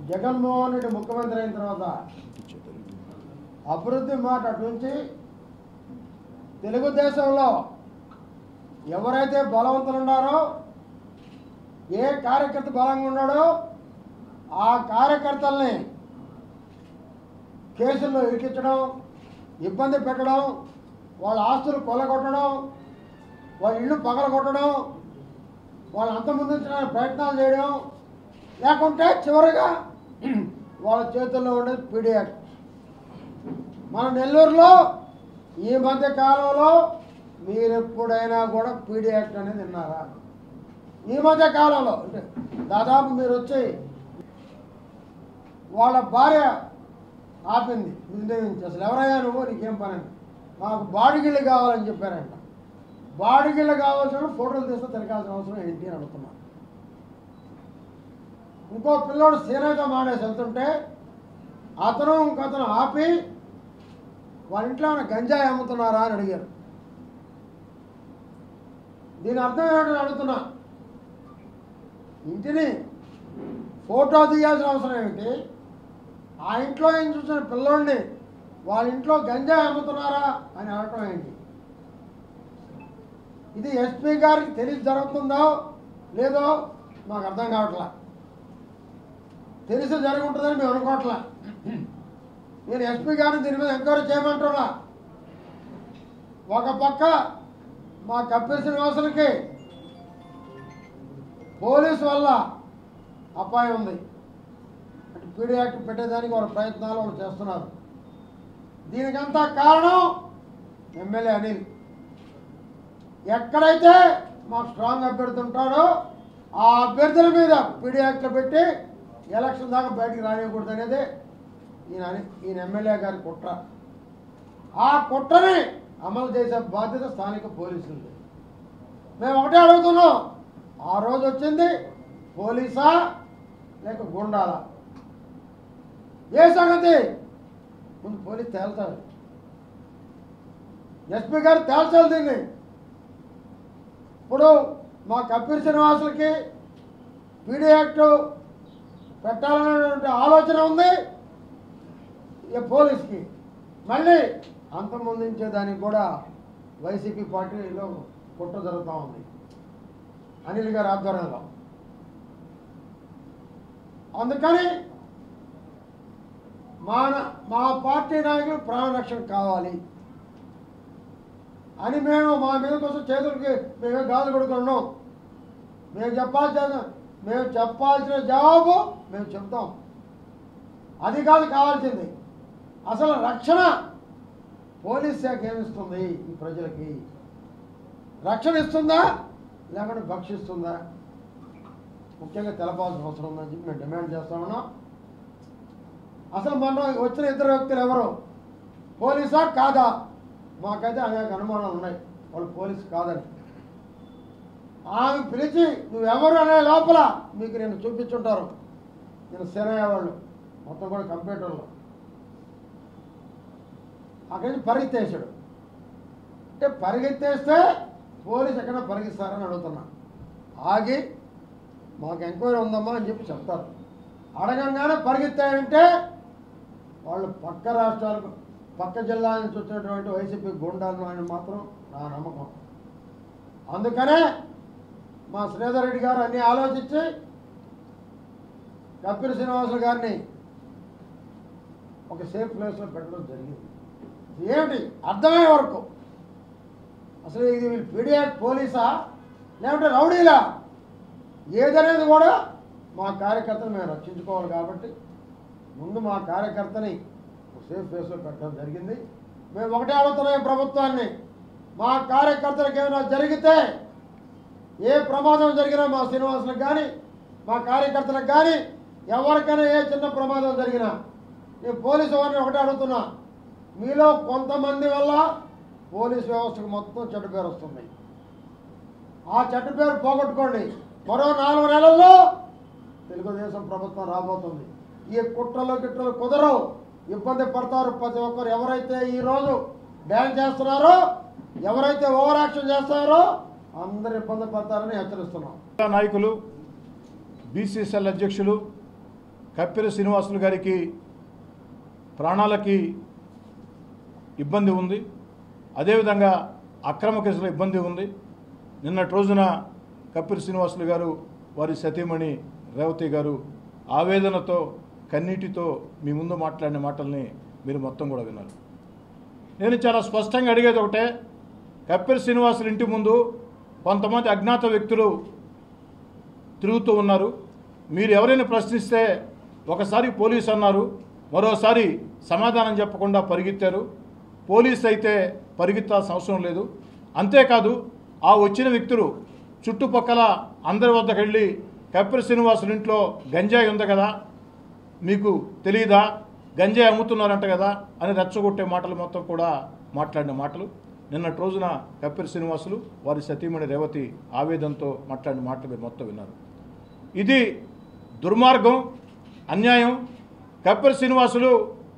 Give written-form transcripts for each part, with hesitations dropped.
జగన్మోహన్ రెడ్డి ముఖ్యమంత్రి అయిన తర్వాత అభివృద్ధి మాట అటు నుంచి తెలుగుదేశంలో ఎవరైతే బలవంతులు ఉన్నారో, ఏ కార్యకర్త బలంగా ఉన్నాడో ఆ కార్యకర్తల్ని కేసుల్లో ఇరికించడం, ఇబ్బంది పెట్టడం, వాళ్ళ ఆస్తులు కొల్లగొట్టడం, వాళ్ళ ఇళ్ళు పగలగొట్టడం, వాళ్ళు అంతమొందించడానికి ప్రయత్నాలు చేయడం, లేకుంటే చివరిగా వాళ్ళ చేతుల్లో ఉండేది పీడీ యాక్ట్. మన నెల్లూరులో ఈ మధ్య కాలంలో మీరు ఎప్పుడైనా కూడా పీడీ యాక్ట్ అనేది విన్నారా? ఈ మధ్య కాలంలో అంటే దాదాపు మీరు వచ్చి వాళ్ళ భార్య ఆపింది నిర్ణయించి, అసలు ఎవరయ్యా నువ్వు, నీకేం పని అని. మాకు బాడిగిళ్ళు కావాలని చెప్పారంట. బాడిగిళ్ళు కావాల్సిన ఫోటోలు తీస్తే తిరగాల్సిన అవసరం ఏంటి అని అడుగుతున్నాను. ఇంకో పిల్లోడు సీనగా మానేసి వెళ్తుంటే ఇంకొతను ఆపి వాళ్ళ ఇంట్లో ఏమైనా గంజాయి అమ్ముతున్నారా అని అడిగారు. దీని అర్థం ఏంటని అడుగుతున్నా. ఇంటిని ఫోటో తీయాల్సిన అవసరం ఏమిటి? ఆ ఇంట్లో ఏం చూసిన పిల్లోడిని వాళ్ళ ఇంట్లో గంజాయి అమ్ముతున్నారా అని అడగటం ఏంటి? ఇది ఎస్పీ గారికి తెలిసి జరుగుతుందో లేదో మాకు అర్థం కావట్లా. తెలిసి జరుగుంటుందని మేము అనుకోవట్లా. నేను ఎస్పీ గారిని దీని మీద ఎంక్వైరీ చేయమంటున్నా. ఒక పక్క మా కపిల్ శ్రీనివాసులకి పోలీసు వల్ల అపాయం ఉంది, అంటే పీడీ యాక్ట్ పెట్టేదానికి వాళ్ళ ప్రయత్నాలు వాళ్ళు చేస్తున్నారు. దీనికంతా కారణం ఎమ్మెల్యే అనిల్. ఎక్కడైతే మాకు స్ట్రాంగ్ అభ్యర్థి ఉంటాడో ఆ అభ్యర్థుల మీద పీడీ యాక్ట్లు పెట్టి ఎలక్షన్ దాకా బయటికి రానివ్వకూడదు అనేది ఈయన ఎమ్మెల్యే గారి కుట్ర. ఆ కుట్రని అమలు చేసే బాధ్యత స్థానిక పోలీసులది. మేము ఒకటే అడుగుతున్నాం, ఆ రోజు వచ్చింది పోలీసా లేక గుండాలా? ఏ సంగతి ముందు పోలీసు తేల్చాలి, ఎస్పీ గారు తేల్చాలి దీన్ని. ఇప్పుడు మా కపిల్ శ్రీనివాసులకి పీడీ యాక్ట్ పెట్టాలనేటువంటి ఆలోచన ఉంది పోలీస్కి. మళ్ళీ అంతమొందించేదానికి కూడా వైసీపీ పార్టీలో కుట్ర జరుగుతూ ఉంది అనిల్ గారి ఆధ్వర్యంలో. అందుకని మా పార్టీ నాయకులు ప్రాణరక్షణ కావాలి అని మేము మా మీద కోసం చేతులకి మేమే గాజులు కొడుతున్నాం. మేము చెప్పాల్సిన జవాబు మేము చెప్తాం. అది కాదు కావాల్సింది. అసలు రక్షణ పోలీస్ శాఖ ఏమిస్తుంది? ఈ ప్రజలకి రక్షణ ఇస్తుందా లేకుంటే భక్షిస్తుందా? ముఖ్యంగా తెలపాల్సిన అవసరం ఉందని చెప్పి మేము డిమాండ్ చేస్తా ఉన్నాం. అసలు మొన్న వచ్చిన ఇద్దరు వ్యక్తులు ఎవరు, పోలీసా కాదా? మాకైతే అనేక అనుమానాలు ఉన్నాయి వాళ్ళు పోలీసు కాదని. ఆమె పిలిచి నువ్వెవరు అనే లోపల మీకు నేను చూపించుంటారు. నేను సేనయ్య వాళ్ళు మొత్తం కూడా కంప్యూటర్లో అక్కడి నుంచి పరిగెత్తేసాడు. అంటే పరిగెత్తేస్తే పోలీసు ఎక్కడ పరిగెత్తారని అడుగుతున్నా. ఆగి మాకు ఎంక్వైరీ ఉందమ్మా అని చెప్పి చెప్తారు. అడగంగానే పరిగెత్తాయంటే వాళ్ళు పక్క రాష్ట్రాలకు పక్క జిల్లా నుంచి వచ్చినటువంటి వైసీపీ గుండాలను అని మాత్రం నా నమ్మకం. అందుకనే మా శ్రీధర్ రెడ్డి గారు అన్నీ ఆలోచించి కపిల్ శ్రీనివాసులు గారిని ఒక సేఫ్ ప్లేస్లో పెట్టడం జరిగింది. ఏమిటి అర్థమయ్యే వరకు అసలు ఇది వీళ్ళు పీడీ యాక్ట్ పోలీసా లేకుంటే రౌడీలా ఏదనేది కూడా మా కార్యకర్తను మేము రక్షించుకోవాలి. కాబట్టి ముందు మా కార్యకర్తని సేఫ్ ప్లేస్లో పెట్టడం జరిగింది. మేము ఒకటే అడుగుతున్నాం ప్రభుత్వాన్ని, మా కార్యకర్తలకు ఏమైనా జరిగితే, ఏ ప్రమాదం జరిగినా మా శ్రీనివాసులకు కానీ మా కార్యకర్తలకు కానీ ఎవరికైనా ఏ చిన్న ప్రమాదం జరిగినా నేను పోలీసు వారిని ఒకటే అడుగుతున్నా, మీలో కొంతమంది వల్ల పోలీసు వ్యవస్థకు మొత్తం చెడ్డ పేరు వస్తుంది. ఆ చెడ్డ పేరు పోగొట్టుకోండి. మరో 4 నెలల్లో తెలుగుదేశం ప్రభుత్వం రాబోతుంది. ఈ కుట్రలు గిట్రలు కుదరవు, ఇబ్బంది పడతారు ప్రతి ఒక్కరు. ఎవరైతే ఈరోజు డ్యాన్స్ చేస్తున్నారో, ఎవరైతే ఓవర్ యాక్షన్ చేస్తున్నారో అందరు ఇబ్బంది పడతారని హెచ్చరిస్తున్నాం. నాయకులు, బీసీసీఎల్ అధ్యక్షులు, కప్పెల శ్రీనివాసులు గారికి ప్రాణాలకి ఇబ్బంది ఉంది, అదేవిధంగా అక్రమ కేసుల ఇబ్బంది ఉంది. నిన్నటి రోజున కప్పెల శ్రీనివాసులు గారు వారి సతీమణి రేవతి గారు ఆవేదనతో కన్నీటితో మీ ముందు మాట్లాడిన మాటల్ని మీరు మొత్తం కూడా విన్నారు. నేను చాలా స్పష్టంగా అడిగేది ఒకటే, కప్పెల శ్రీనివాసులు ఇంటి ముందు కొంతమంది అజ్ఞాత వ్యక్తులు తిరుగుతూ ఉన్నారు. మీరు ఎవరైనా ప్రశ్నిస్తే ఒకసారి పోలీస్ అన్నారు, మరోసారి సమాధానం చెప్పకుండా పరిగెత్తారు. పోలీస్ అయితే పరిగెత్తాల్సిన అవసరం లేదు. అంతేకాదు ఆ వచ్చిన వ్యక్తులు చుట్టుపక్కల అందరి వద్దకు వెళ్ళి కప్పెల శ్రీనివాసుల ఇంట్లో గంజాయి ఉంది కదా, మీకు తెలియదా, గంజాయి అమ్ముతున్నారంట కదా అని రెచ్చగొట్టే మాటలు మొత్తం కూడా మాట్లాడిన మాటలు. నిన్నటి రోజున కప్పెల శ్రీనివాసులు వారి సతీమణి రేవతి ఆవేదనతో మాట్లాడిన మాటలు మీరు మొత్తం విన్నారు. ఇది దుర్మార్గం, అన్యాయం. కప్పెల శ్రీనివాసులు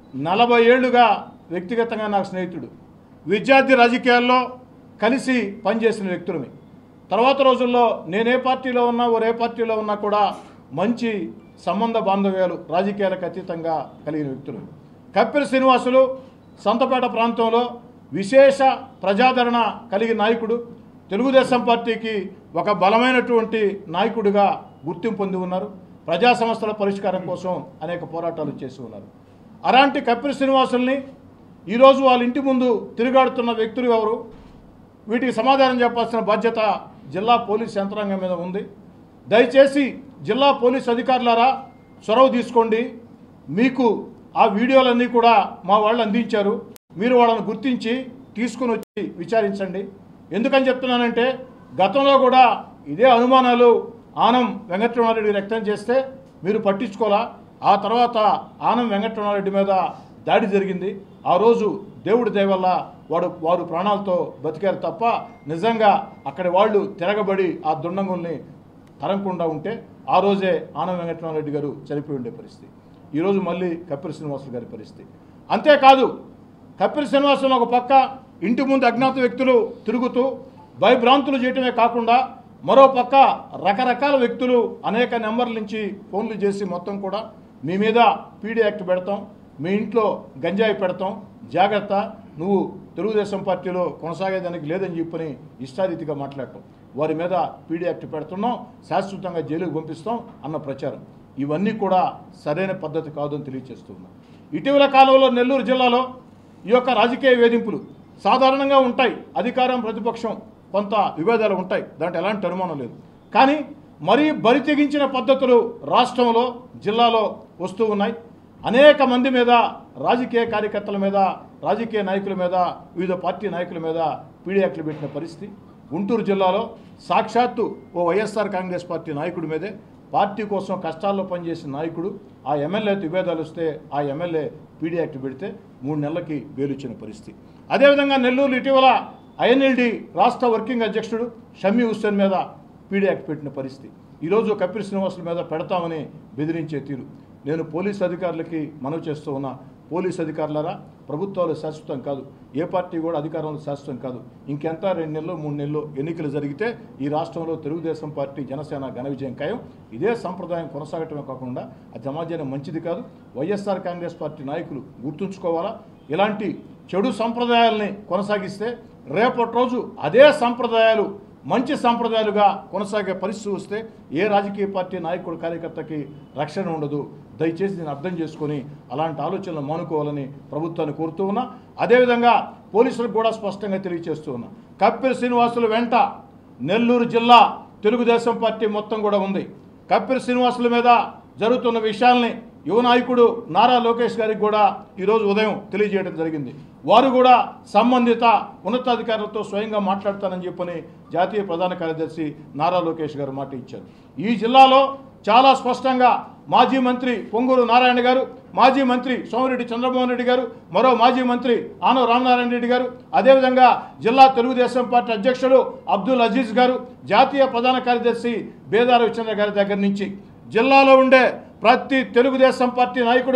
40 ఏళ్లుగా వ్యక్తిగతంగా నాకు స్నేహితుడు. విద్యార్థి రాజకీయాల్లో కలిసి పనిచేసిన వ్యక్తులమి. తర్వాత రోజుల్లో నేనే పార్టీలో ఉన్నా ఏ పార్టీలో ఉన్నా కూడా మంచి సంబంధ బాంధవ్యాలు రాజకీయాలకు అతీతంగా కలిగిన వ్యక్తులు. కప్పెల శ్రీనివాసులు సంతపేట ప్రాంతంలో విశేష ప్రజాదరణ కలిగిన నాయకుడు. తెలుగుదేశం పార్టీకి ఒక బలమైనటువంటి నాయకుడిగా గుర్తింపు పొంది ఉన్నారు. ప్రజా సమస్యల పరిష్కారం కోసం అనేక పోరాటాలు చేసి ఉన్నారు. అలాంటి కప్పెల శ్రీనివాసుల్ని ఈరోజు వాళ్ళ ఇంటి ముందు తిరుగాడుతున్న వ్యక్తులు ఎవరు? వీటికి సమాధానం చెప్పాల్సిన బాధ్యత జిల్లా పోలీస్ యంత్రాంగం మీద ఉంది. దయచేసి జిల్లా పోలీస్ అధికారులారా చొరవ తీసుకోండి. మీకు ఆ వీడియోలన్నీ కూడా మా వాళ్ళు అందించారు. మీరు వాళ్ళని గుర్తించి తీసుకుని వచ్చి విచారించండి. ఎందుకని చెప్తున్నానంటే గతంలో కూడా ఇదే అనుమానాలు ఆనం వెంకటరమణారెడ్డి వ్యక్తం చేస్తే మీరు పట్టించుకోలా. ఆ తర్వాత ఆనం వెంకటరమణారెడ్డి మీద దాడి జరిగింది. ఆ రోజు దేవుడి దయ వల్ల వారు ప్రాణాలతో బతికారు తప్ప నిజంగా అక్కడి వాళ్ళు తిరగబడి ఆ దుండంగుల్ని తరగకుండా ఉంటే ఆ రోజే ఆనం వెంకటరమణారెడ్డి గారు చనిపోయి ఉండే పరిస్థితి. ఈరోజు మళ్ళీ కప్పెల శ్రీనివాసులు గారి పరిస్థితి. అంతేకాదు కప్పెల శ్రీనివాసులు ఒక పక్క ఇంటి ముందు అజ్ఞాత వ్యక్తులు తిరుగుతూ భయభ్రాంతులు చేయటమే కాకుండా మరో పక్క రకరకాల వ్యక్తులు అనేక నెంబర్ల నుంచి ఫోన్లు చేసి మొత్తం కూడా మీ మీద పీడీ యాక్ట్ పెడతాం, మీ ఇంట్లో గంజాయి పెడతాం, జాగ్రత్త, నువ్వు తెలుగుదేశం పార్టీలో కొనసాగేదానికి లేదని చెప్పని ఇష్టారీతిగా మాట్లాడటం, వారి మీద పీడీ యాక్ట్ పెడుతున్నాం, శాశ్వతంగా జైలుకు పంపిస్తాం అన్న ప్రచారం, ఇవన్నీ కూడా సరైన పద్ధతి కాదని తెలియజేస్తున్నాం. ఇటీవల కాలంలో నెల్లూరు జిల్లాలో ఈ యొక్క రాజకీయ వేధింపులు సాధారణంగా ఉంటాయి. అధికారం ప్రతిపక్షం కొంత విభేదాలు ఉంటాయి, దాంట్లో ఎలాంటి అనుమానం లేదు. కానీ మరీ బరి తెగించిన పద్ధతులు రాష్ట్రంలో జిల్లాలో వస్తూ ఉన్నాయి. అనేక మంది మీద, రాజకీయ కార్యకర్తల మీద, రాజకీయ నాయకుల మీద, వివిధ పార్టీ నాయకుల మీద పీడీ యాక్ట్లు పెట్టిన పరిస్థితి. గుంటూరు జిల్లాలో సాక్షాత్తు ఓ వైఎస్ఆర్ కాంగ్రెస్ పార్టీ నాయకుడి మీదే, పార్టీ కోసం కష్టాల్లో పనిచేసిన నాయకుడు, ఆ ఎమ్మెల్యేతో విభేదాలు వస్తే ఆ ఎమ్మెల్యే పీడీ యాక్ట్ పెడితే 3 నెలలకి బెయిల్ ఇచ్చిన పరిస్థితి. అదేవిధంగా నెల్లూరు ఇటీవల ఐఎన్ఎల్డి రాష్ట్ర వర్కింగ్ అధ్యక్షుడు షమీ హుస్సేన్ మీద పీడీ యాక్ట్ పెట్టిన పరిస్థితి. ఈరోజు కప్పెల శ్రీనివాసుల మీద పెడతామని బెదిరించే తీరు. నేను పోలీసు అధికారులకి మనవి చేస్తూ ఉన్నా, పోలీసు అధికారులారా, ప్రభుత్వాలు శాశ్వతం కాదు, ఏ పార్టీ కూడా అధికారంలో శాశ్వతం కాదు. ఇంకెంత 2 నెలలు 3 నెలలు ఎన్నికలు జరిగితే ఈ రాష్ట్రంలో తెలుగుదేశం పార్టీ జనసేన ఘన విజయం ఖాయం. ఇదే సంప్రదాయం కొనసాగటమే కాకుండా అది సమాజానికి మంచిది కాదు. వైఎస్ఆర్ కాంగ్రెస్ పార్టీ నాయకులు గుర్తుంచుకోవాలా, ఇలాంటి చెడు సంప్రదాయాల్ని కొనసాగిస్తే రేపటి రోజు అదే సంప్రదాయాలు మంచి సంప్రదాయాలుగా కొనసాగే పరిస్థితి వస్తే ఏ రాజకీయ పార్టీ నాయకుడు కార్యకర్తకి రక్షణ ఉండదు. దయచేసి నేను అర్థం చేసుకొని అలాంటి ఆలోచనలు మానుకోవాలని ప్రభుత్వాన్ని కోరుతూ ఉన్నా. అదేవిధంగా పోలీసులకు కూడా స్పష్టంగా తెలియజేస్తూ ఉన్నా, కప్పెల శ్రీనివాసుల వెంట నెల్లూరు జిల్లా తెలుగుదేశం పార్టీ మొత్తం కూడా ఉంది. కప్పెల శ్రీనివాసుల మీద జరుగుతున్న విషయాల్ని యువ నాయకుడు నారా లోకేష్ గారికి కూడా ఈరోజు ఉదయం తెలియజేయడం జరిగింది. వారు కూడా సంబంధిత ఉన్నతాధికారులతో స్వయంగా మాట్లాడతానని చెప్పని జాతీయ ప్రధాన కార్యదర్శి నారా లోకేష్ గారు మాట ఇచ్చారు. ఈ జిల్లాలో చాలా స్పష్టంగా మాజీ మంత్రి పొంగూరు నారాయణ గారు, మాజీ మంత్రి సోమిరెడ్డి చంద్రమోహన్ రెడ్డి గారు, మరో మాజీ మంత్రి ఆనవ రామనారాయణ రెడ్డి గారు, అదేవిధంగా జిల్లా తెలుగుదేశం పార్టీ అధ్యక్షుడు అబ్దుల్ అజీజ్ గారు, జాతీయ ప్రధాన కార్యదర్శి బేదార విచంద్ర గారి దగ్గర నుంచి జిల్లాలో ఉండే ప్రతి తెలుగుదేశం పార్టీ నాయకుడు,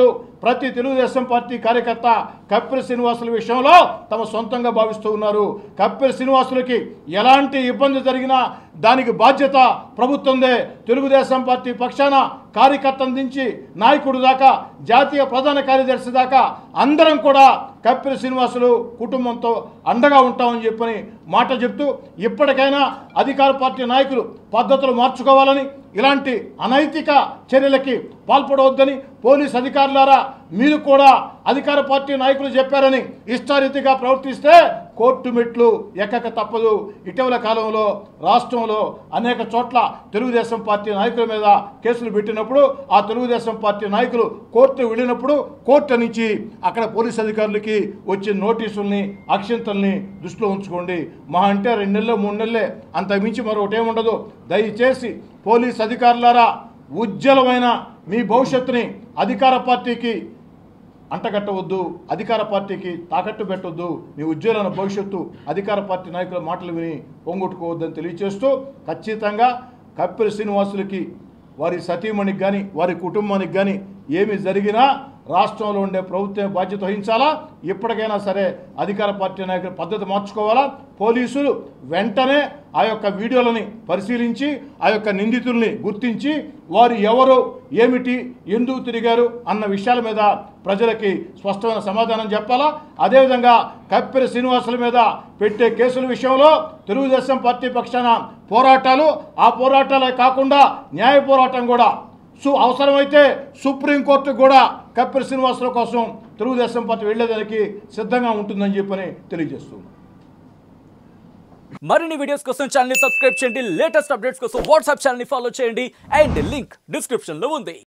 ప్రతి తెలుగుదేశం పార్టీ కార్యకర్త కప్పిరి శ్రీనివాసుల విషయంలో తమ సొంతంగా భావిస్తూ ఉన్నారు. కప్పిరి శ్రీనివాసులకి ఎలాంటి ఇబ్బంది జరిగినా దానికి బాధ్యత ప్రభుత్వందే. తెలుగుదేశం పార్టీ పక్షాన కార్యకర్త నుంచి నాయకుడు దాకా జాతీయ ప్రధాన కార్యదర్శి దాకా అందరం కూడా కప్పిరి శ్రీనివాసులు కుటుంబంతో అండగా ఉంటామని చెప్పని మాట చెప్తూ ఇప్పటికైనా అధికార పార్టీ నాయకులు పద్ధతులు మార్చుకోవాలని, ఇలాంటి అనైతిక చర్యలకి పాల్పడవద్దని, పోలీస్ అధికారులారా మీరు కూడా అధికార పార్టీ నాయకులు చెప్పారని ఇష్టారీతిగా ప్రవర్తిస్తే కోర్టు మెట్లు ఎక్కక తప్పదు. ఇటీవల కాలంలో రాష్ట్రంలో అనేక చోట్ల తెలుగుదేశం పార్టీ నాయకుల మీద కేసులు పెట్టినప్పుడు ఆ తెలుగుదేశం పార్టీ నాయకులు కోర్టు వెళ్ళినప్పుడు కోర్టు నుంచి అక్కడ పోలీస్ అధికారులకి వచ్చిన నోటీసుల్ని, అక్షింతల్ని దృష్టిలో ఉంచుకోండి. మహా అంటే 2 నెలలు 3 నెలలే, అంతకుమించి మరొకటి ఏముండదు. దయచేసి పోలీస్ అధికారులారా ఉజ్వలమైన మీ భవిష్యత్తుని అధికార పార్టీకి అంటగట్టవద్దు, అధికార పార్టీకి తాకట్టు పెట్టవద్దు. మీ ఉజ్వలమైన భవిష్యత్తు అధికార పార్టీ నాయకుల మాటలు విని పొంగొట్టుకోవద్దని తెలియజేస్తూ ఖచ్చితంగా కప్పిరి శ్రీనివాసులకి, వారి సతీమణికి కానీ వారి కుటుంబానికి కానీ ఏమి జరిగినా రాష్ట్రంలో ఉండే ప్రభుత్వం బాధ్యత వహించాలా. ఇప్పటికైనా సరే అధికార పార్టీ నాయకులు పద్ధతి మార్చుకోవాలా. పోలీసులు వెంటనే ఆ యొక్క వీడియోలని పరిశీలించి ఆ యొక్క నిందితుల్ని గుర్తించి వారు ఎవరు, ఏమిటి, ఎందుకు తిరిగారు అన్న విషయాల మీద ప్రజలకి స్పష్టమైన సమాధానం చెప్పాలా. అదేవిధంగా కప్పిరి శ్రీనివాసుల మీద పెట్టే కేసుల విషయంలో తెలుగుదేశం పార్టీ పక్షాన పోరాటాలు, ఆ పోరాటాలే కాకుండా న్యాయ పోరాటం కూడా అవసరమైతే సుప్రీంకోర్టు కూడా కప్పిరి శ్రీనివాసుల కోసం తెలుగుదేశం పార్టీ వెళ్లేదానికి సిద్ధంగా ఉంటుందని చెప్పని తెలియజేస్తుంది. మరిన్ని వీడియోస్ కోసం ఛానల్ ని సబ్స్క్రైబ్ చేయండి. లేటెస్ట్ అప్డేట్స్ కోసం వాట్సాప్ ఛానల్ ని ఫాలో చేయండి. అండ్ లింక్ డిస్క్రిప్షన్ లో ఉంది.